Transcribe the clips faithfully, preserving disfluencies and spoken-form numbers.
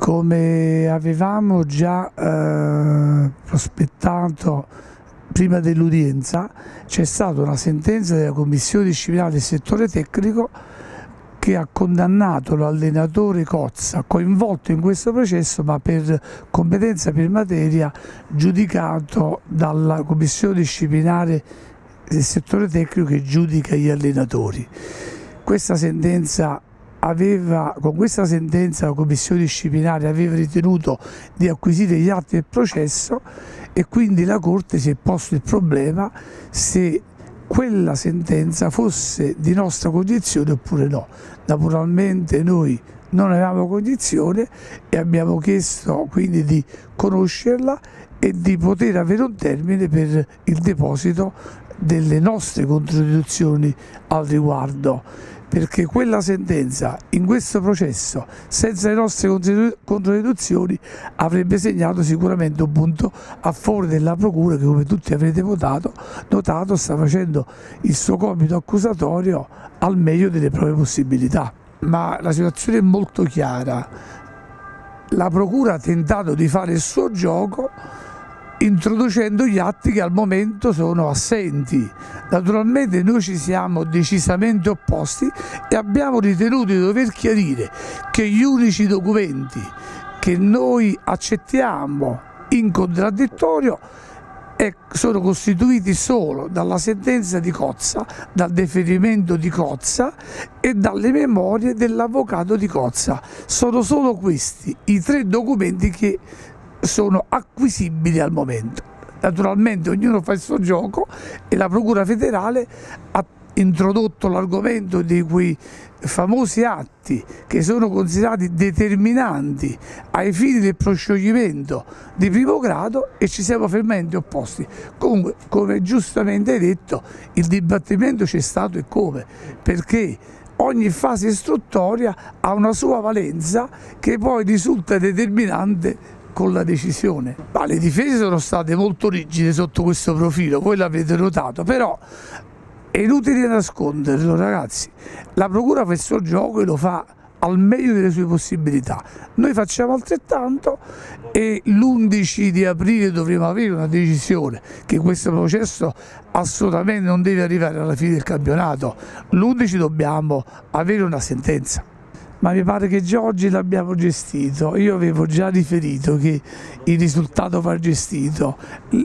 Come avevamo già eh, prospettato prima dell'udienza, c'è stata una sentenza della Commissione disciplinare del settore tecnico che ha condannato l'allenatore Cozza, coinvolto in questo processo ma per competenza per materia, giudicato dalla Commissione disciplinare del settore tecnico che giudica gli allenatori. Questa sentenza Aveva, con questa sentenza la Commissione disciplinare aveva ritenuto di acquisire gli atti del processo e quindi la Corte si è posto il problema se quella sentenza fosse di nostra cognizione oppure no. Naturalmente noi non avevamo cognizione e abbiamo chiesto quindi di conoscerla e di poter avere un termine per il deposito delle nostre controdeduzioni al riguardo, perché quella sentenza in questo processo senza le nostre controdeduzioni avrebbe segnato sicuramente un punto a favore della Procura che, come tutti avrete votato, notato, sta facendo il suo compito accusatorio al meglio delle proprie possibilità. Ma la situazione è molto chiara, la Procura ha tentato di fare il suo gioco introducendo gli atti che al momento sono assenti. Naturalmente noi ci siamo decisamente opposti e abbiamo ritenuto di dover chiarire che gli unici documenti che noi accettiamo in contraddittorio sono costituiti solo dalla sentenza di Cozza, dal deferimento di Cozza e dalle memorie dell'avvocato di Cozza. Sono solo questi i tre documenti che sono acquisibili al momento. Naturalmente ognuno fa il suo gioco e la Procura federale ha introdotto l'argomento di quei famosi atti che sono considerati determinanti ai fini del proscioglimento di primo grado e ci siamo fermamente opposti. Comunque, come giustamente hai detto, il dibattimento c'è stato e come, perché ogni fase istruttoria ha una sua valenza che poi risulta determinante con la decisione. Ma le difese sono state molto rigide sotto questo profilo, voi l'avete notato, però è inutile nasconderlo, ragazzi. La Procura fa il suo gioco e lo fa al meglio delle sue possibilità. Noi facciamo altrettanto e l'undici di aprile dovremo avere una decisione, che questo processo assolutamente non deve arrivare alla fine del campionato. l'undici dobbiamo avere una sentenza. Ma mi pare che già oggi l'abbiamo gestito. Io avevo già riferito che il risultato va gestito.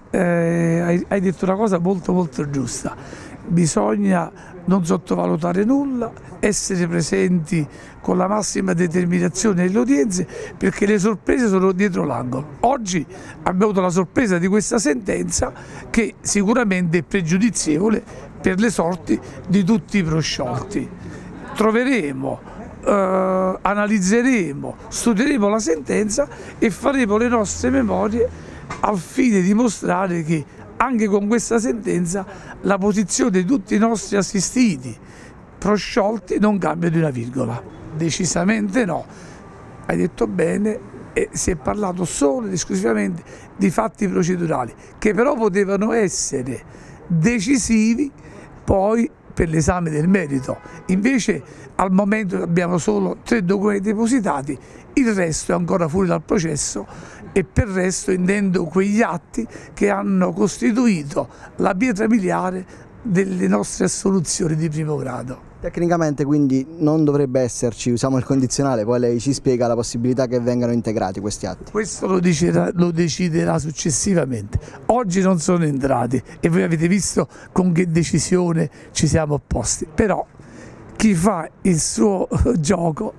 Eh, hai, hai detto una cosa molto molto giusta. Bisogna non sottovalutare nulla, essere presenti con la massima determinazione nelle udienze, perché le sorprese sono dietro l'angolo. Oggi abbiamo avuto la sorpresa di questa sentenza che sicuramente è pregiudizievole per le sorti di tutti i prosciolti. Troveremo Uh, analizzeremo, studieremo la sentenza e faremo le nostre memorie al fine di mostrare che anche con questa sentenza la posizione di tutti i nostri assistiti prosciolti non cambia di una virgola. Decisamente no. Hai detto bene, e si è parlato solo ed esclusivamente di fatti procedurali che però potevano essere decisivi poi per l'esame del merito. Invece al momento abbiamo solo tre documenti depositati, il resto è ancora fuori dal processo e per resto intendo quegli atti che hanno costituito la pietra miliare delle nostre assoluzioni di primo grado. Tecnicamente quindi non dovrebbe esserci, usiamo il condizionale, poi lei ci spiega la possibilità che vengano integrati questi atti. Questo lo deciderà, lo deciderà successivamente. Oggi non sono entrati e voi avete visto con che decisione ci siamo opposti, però chi fa il suo gioco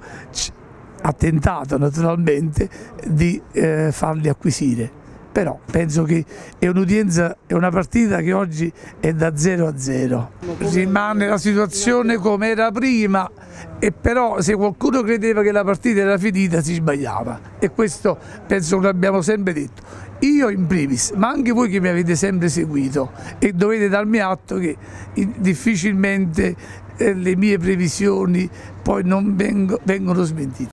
ha tentato naturalmente di eh, farli acquisire. Però penso che è un'udienza, è una partita che oggi è da zero a zero. Rimane la situazione come era prima e però se qualcuno credeva che la partita era finita si sbagliava e questo penso che l'abbiamo sempre detto. Io in primis, ma anche voi che mi avete sempre seguito e dovete darmi atto che difficilmente eh, le mie previsioni poi non vengo, vengono smentite.